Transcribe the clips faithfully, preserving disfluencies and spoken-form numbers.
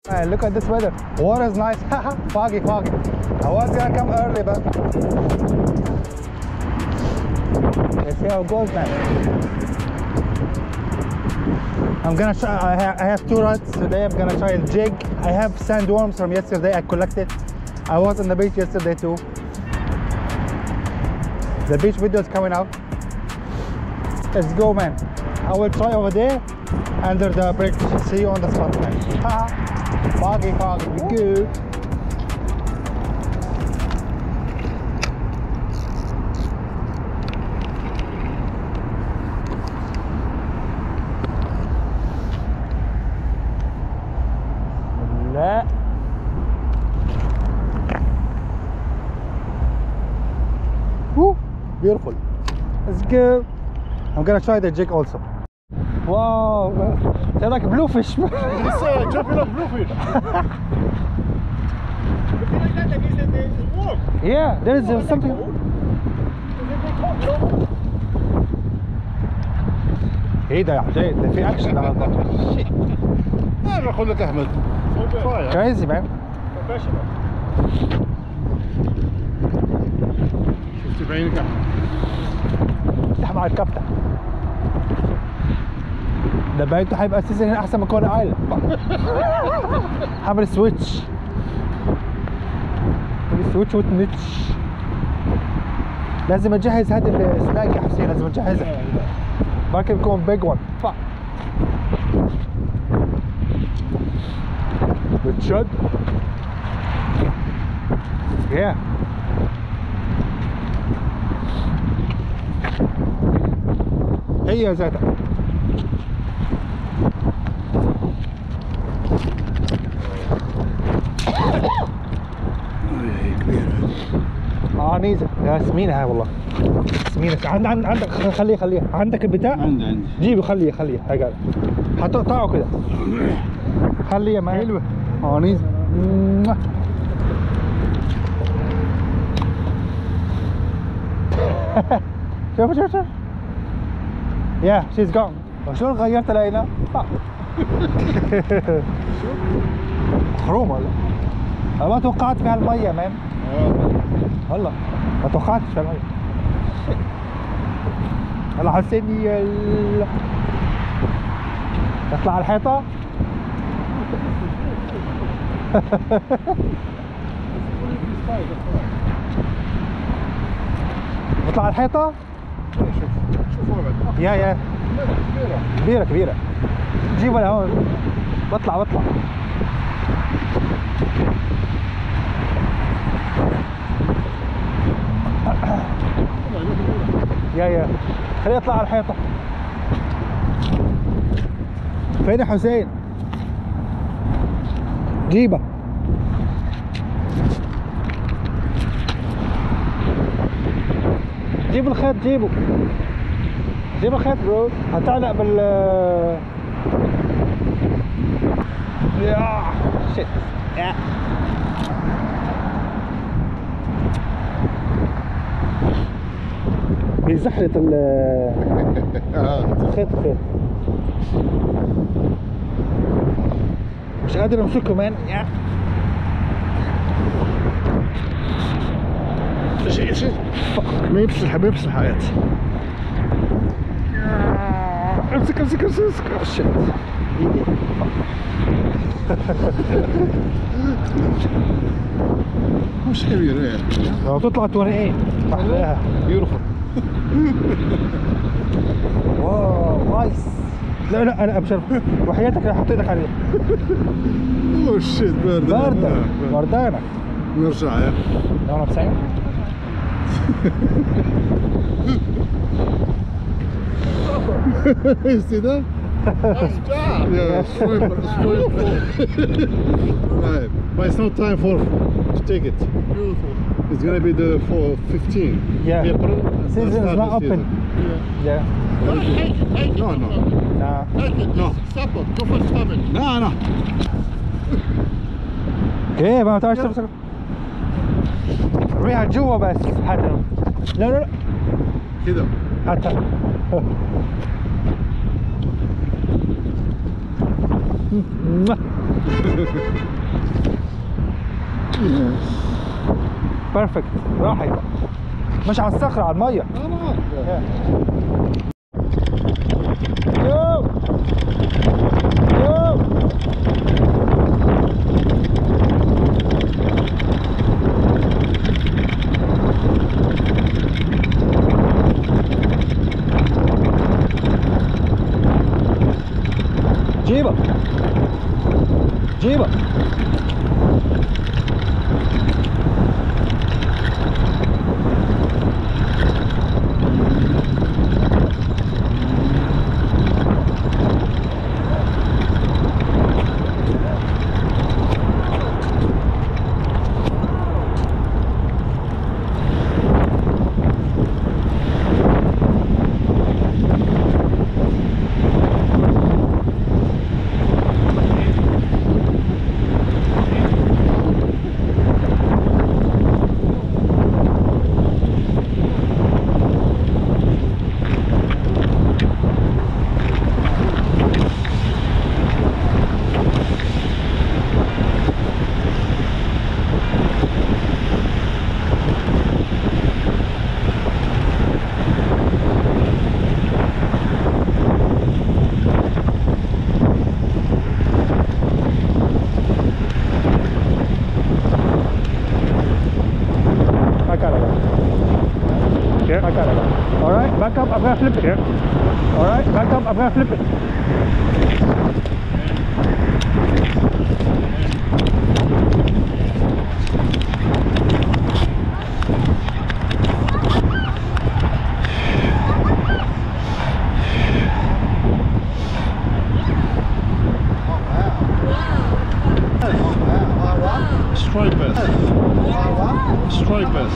Man, look at this weather. Water is nice. Haha, foggy, foggy. I was gonna come early, but let's see how it goes, man. I'm gonna try. I have, I have two rods today. I'm gonna try a jig. I have sandworms from yesterday. I collected. I was on the beach yesterday too. The beach video is coming out. Let's go, man. I will try over there under the bridge. See you on the spot, man. Haha. Foggy, foggy, good. لا. Woo, beautiful. Let's go. I'm gonna try the jig also. Wow, they're like bluefish. It's uh, jumping up bluefish. Yeah, there is uh, something. ايه ده يا حسين؟ ده في اكشن النهارده. انا بقول لك احمد. كريزي مان. شفت بعينك احمد. افتح مع الكابتن. ده بايته هيبقى اساسا هنا احسن من كون ايلاند. عامل سويتش. عامل سويتش وتنتش. لازم اجهز هذا السناك يا حسين، لازم اجهزها. ممكن يكون بيج وان. بتشد. Yeah. هي ذاتها. اه نيزه يا سمينه هاي والله سمينه. عند عند عندك خليه خليه عندك البتاع. عندي عندي. جيبه خليه خليه هاي قاعد هتقطعه كده. خليه معي. حلوه. اه نيزه. شوف شوف شوف. يا شيز جون. شلون غيرت العينه؟ خرومه ولا؟ انا ما توقعت في هالميه مان. والله ما توقعتش في هالميه. يلا حسيني ال... اطلع على الحيطه. اطلع على الحيطه. يا يا كبيرة كبيرة. جيبها لهون. بطلع بطلع. يا يا خليه يطلع على الحيطة. فين يا حسين؟ جيبه. جيب الخيط جيبه. جيب الخيط برو. هتعلق بال يا شيت. بيزحلط ال الخيط الخيط. مش قادر امسكه مان. شيء شيء ما يبسح ما يبسح حياتي. امسك امسك امسك امسك. شيت. مش كبير ايه. لو تطلع توريقين محلاها. بيوتيفول. واو نايس. لا لا انا ابشر وحياتك حط ايدك عليه. اوه شيت باردة. باردة باردانة. نرجع يا. لو انا بسعيد. You see that? Nice job. Yeah, swim, swim. Right, but it's not time for to take it. Beautiful. It's gonna be the for fifteen. Yeah. April. Season is not open. Yeah. Yeah. No, take it, take it. No, no. Nah. Take it. No. Supper. Go for stomach. No, no. ايه ما تعرفش تمسك. رميها جوا بس حتى. لا لا لا. كده. حتى. بيرفكت. راحت مش على الصخرة، على المية. يو يو جيبه جيبه. Alright, back up, I'm gonna flip it. Yeah. Alright, back up, I'm gonna flip it. Stripers. Stripers.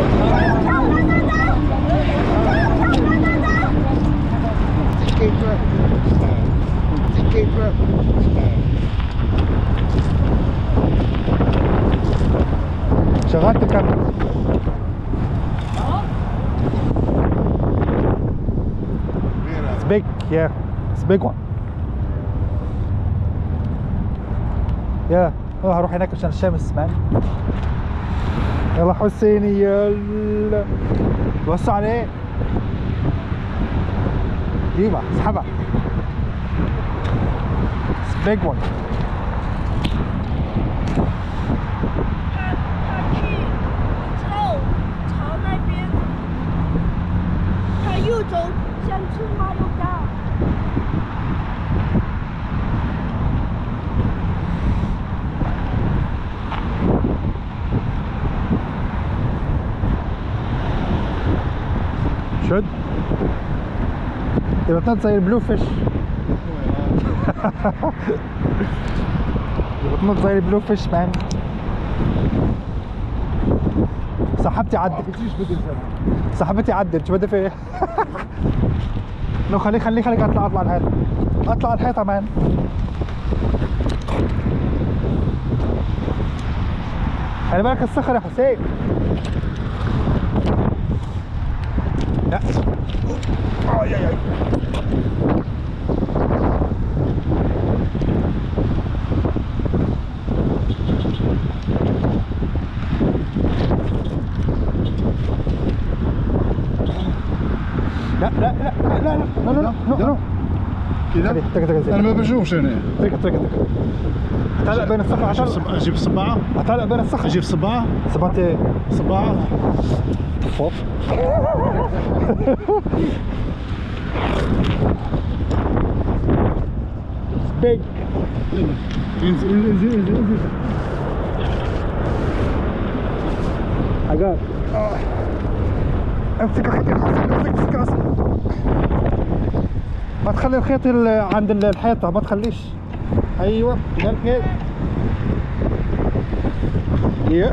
شغلت الكاميرا. It's big, yeah. It's a big one. Yeah. اه هروح هناك عشان الشمس مان. يلا حسيني يلا. بص عليه. جيبها اسحبها. It's a big one. شد يبقى تنط زي البلو فيش. يبقى تنط زي البلو فيش مان. صاحبتي عدت. صاحبتي عدت. شو بدي في ايه؟ لو خليك خليك خليك اطلع اطلع الحيطه. اطلع الحيطه مان. خلي بالك الصخر يا حسين. لا اي اي اي لا لا لا لا لا لا لا لا لا كذا انا ما بشوفش هنا. تركه تركه تركه هتعلق بين الصخر. اجيب صباعه. هتعلق بين الصخر. اجيب صباعه. صباعة ايه؟ صباعه فوق. بيج. انزل انزل انزل انزل. حاجات. امسك الخيط يا حسن. امسك امسك راسك. ما تخلي الخيط عند الحيطة، ما تخليش. ايوه ده الخيط. Yeah.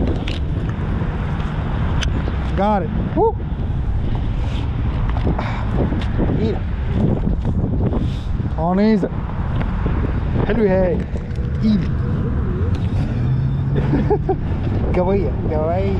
Got it. Woo. ايدك. عنيزة. حلوة هاي. ايدك. قوية قوية.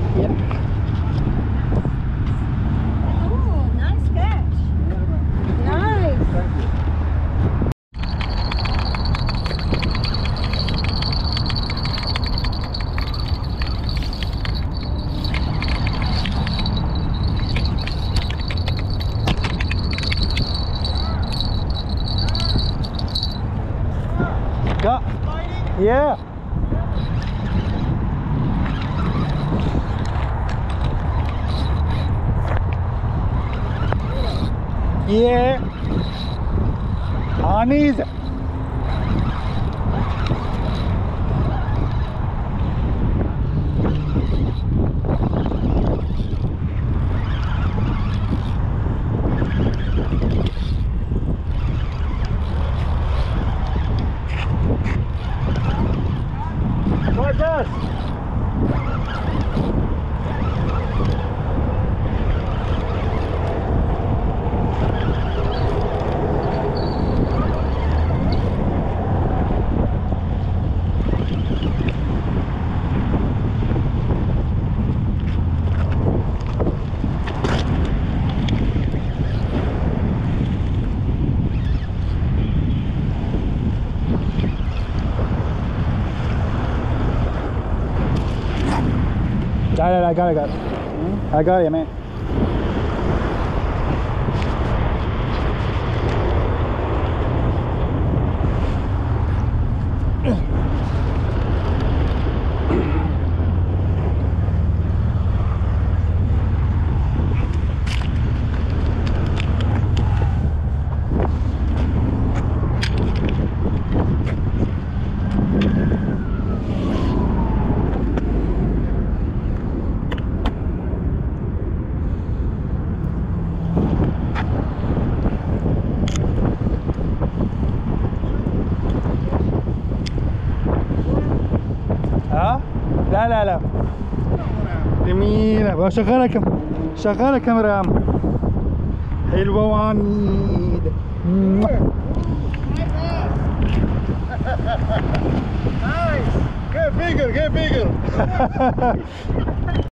Yeah. Yeah. Honey's. What's this? Got it, I got it, I got it. I got it, man. ها؟ لا لا لا جميلة شغالة كم شغالة كاميرا يا عم حلوة وعنيد Nice! Get bigger, get bigger!